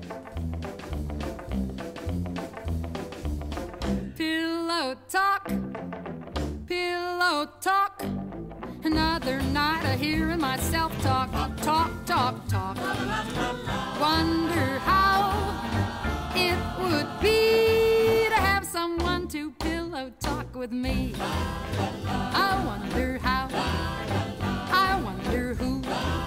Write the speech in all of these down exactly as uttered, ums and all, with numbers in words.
Pillow talk, pillow talk. Another night of hearing myself talk, talk, talk, talk. Wonder how it would be to have someone to pillow talk with me. I wonder how, I wonder who.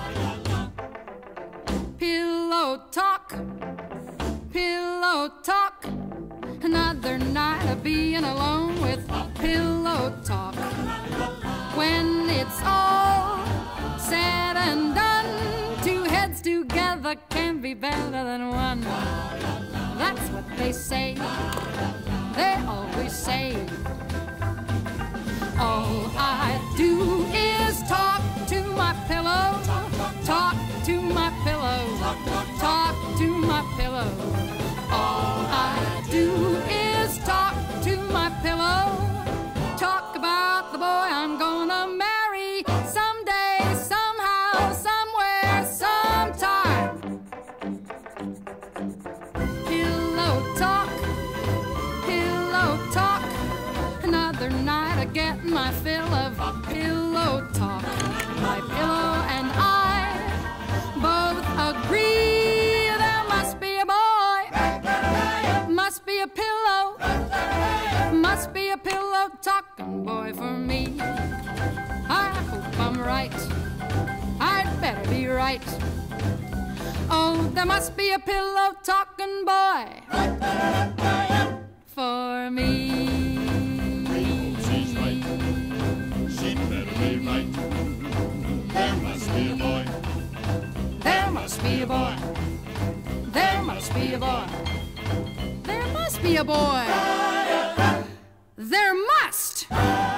Pillow talk, pillow talk. Another night of being alone with pillow talk. When it's all said and done, two heads together can be better than one. That's what they say, they always say. All I do is talk to my pillow, talk to my pillow, talk to my pillow. All I do is talk to my pillow, talk about the boy I'm gonna marry someday, somehow, somewhere, sometime. Pillow talk, pillow talk. Another night of getting my fill of pillow talk. My pillow and I both agree there must be a boy, must be a pillow, must be a pillow talking boy for me. I hope I'm right, I'd better be right. Oh, there must be a pillow talking boy for me. She's right, she'd better be right. There must be a boy, there must be a boy, there must be a boy, there must be a boy, there must.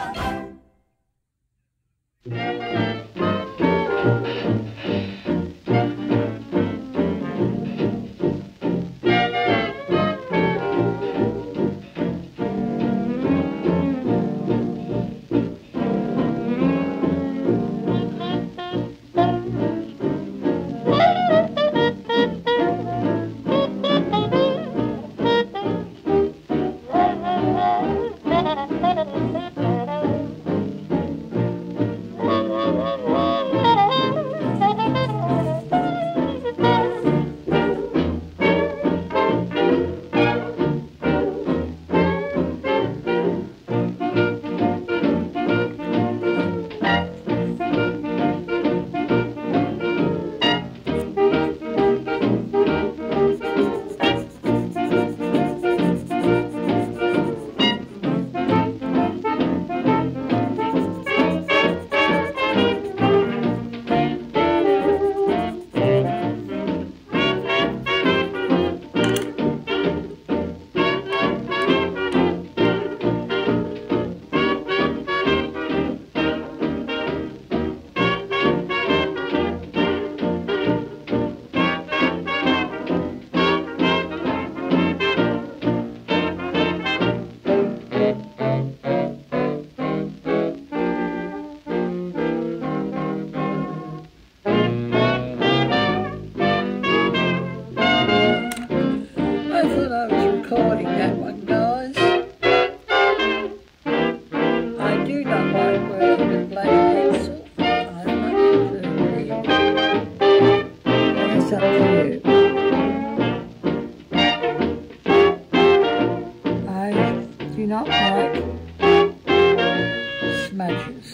not like smudges.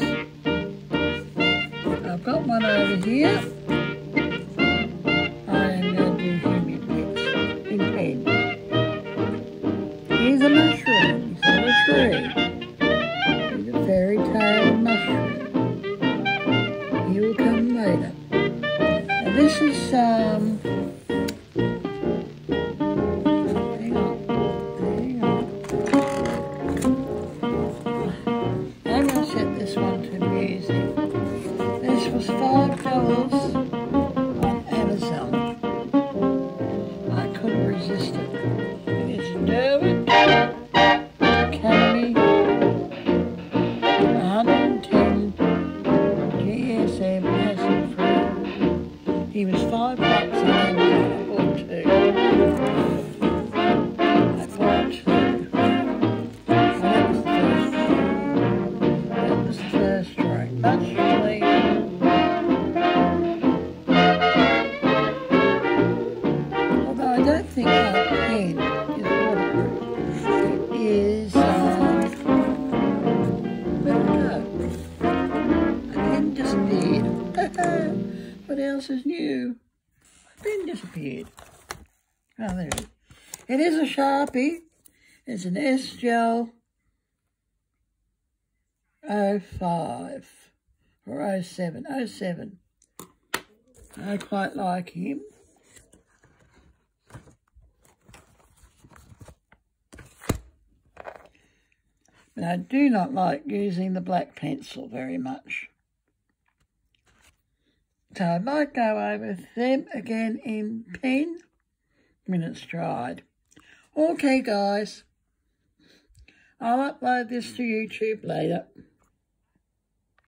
I've got one over here. I am going to do him in next, in pen. Here's a mushroom. He's on a tree. He's a fairy tale mushroom. He will come later. Now this is um. Was five dollars on Amazon. I couldn't resist it. It's Derwent Academy one hundred ten G S M acid free. He was five bucks on Amazon. don't think my pen is waterproof. It is, um, where did it go? My pen disappeared. What else is new? My pen disappeared. Oh, there it is. It is a Sharpie. It's an S-Gel oh five or oh seven. oh seven. I quite like him. But I do not like using the black pencil very much. So I might go over them again in pen when it's dried. Okay, guys. I'll upload this to YouTube later.